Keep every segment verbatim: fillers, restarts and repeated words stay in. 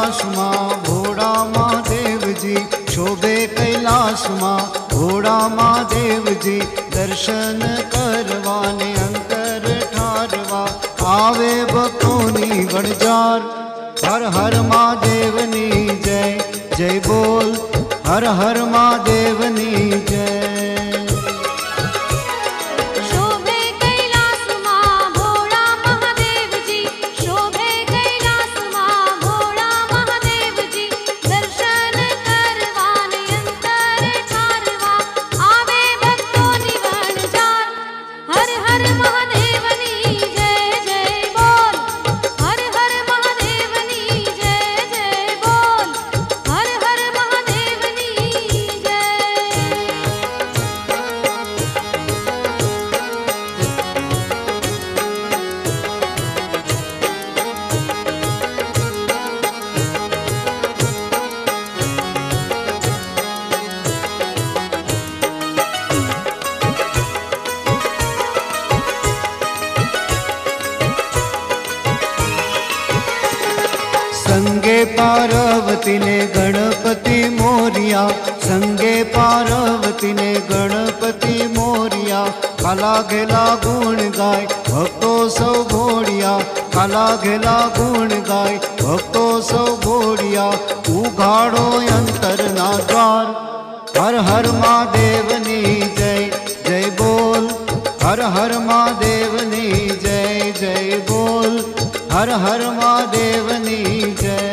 कैलाश माँ भोड़ा महादेव जी, शोभे कैलाश माँ भोड़ा महादेव जी, दर्शन करवाने अंतर ठारवा, आवे भक्तोनी बड़जार। हर हर महादेवनी जय जय बोल, हर हर महादेवनी जय। संगे पार्वती ने गणपति मोरिया, संगे पार्वती ने गणपति मोरिया, काला घेला गुण गाय भक्तो सौ घोड़िया, काला घेला गुण गाय भक्तो सौ घोड़िया, उघाड़ो अंतर ना द्वार। हर हर महादेवनी जय जय बोल, हर हर महादेवनी जय जय बोल, हर हर महादेवनी जय।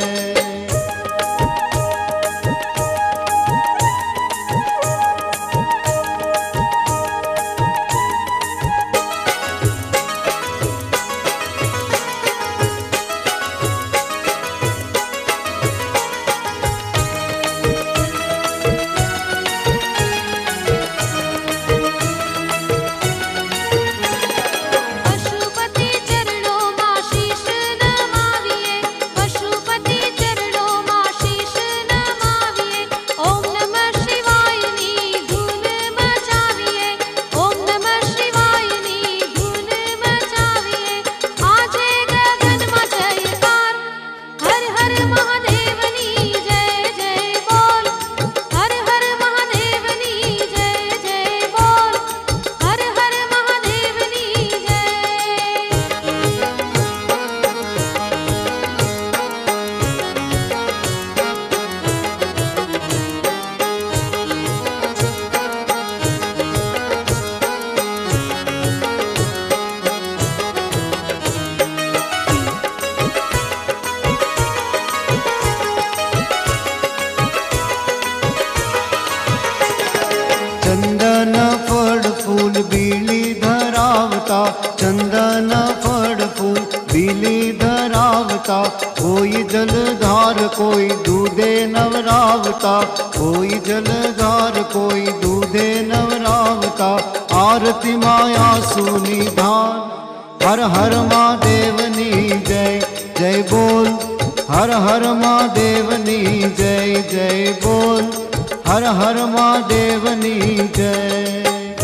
चंदन फड़ फूल बीली धरावता, चंदन फड़ फूल बीली धरावता, कोई जलधार कोई दूधे नवरावता, कोई जलधार कोई दूधे नवरावता, आरती माया सुनी धार। हर हर महादेवनी जय जय बोल, हर हर महादेवनी जय जय बोल, हर हर महादेवनी जय।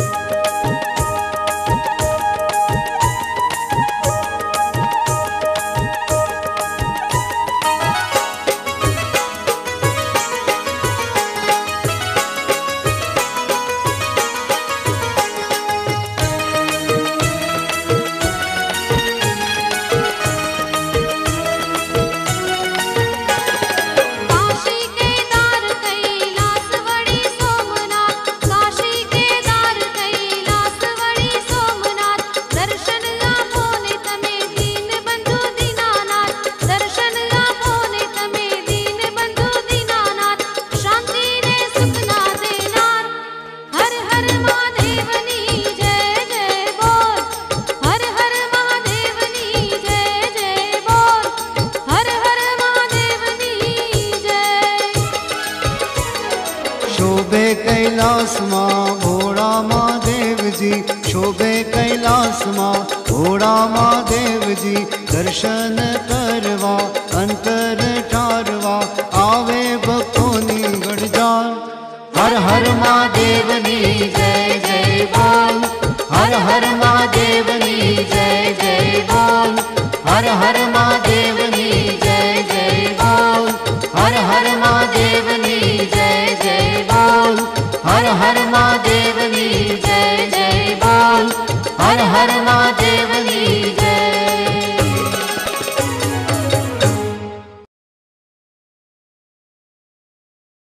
शोभे कैलाश माँ भोड़ा महादेव जी, शोभे कैलाश माँ भोड़ा महादेव जी, दर्शन करवा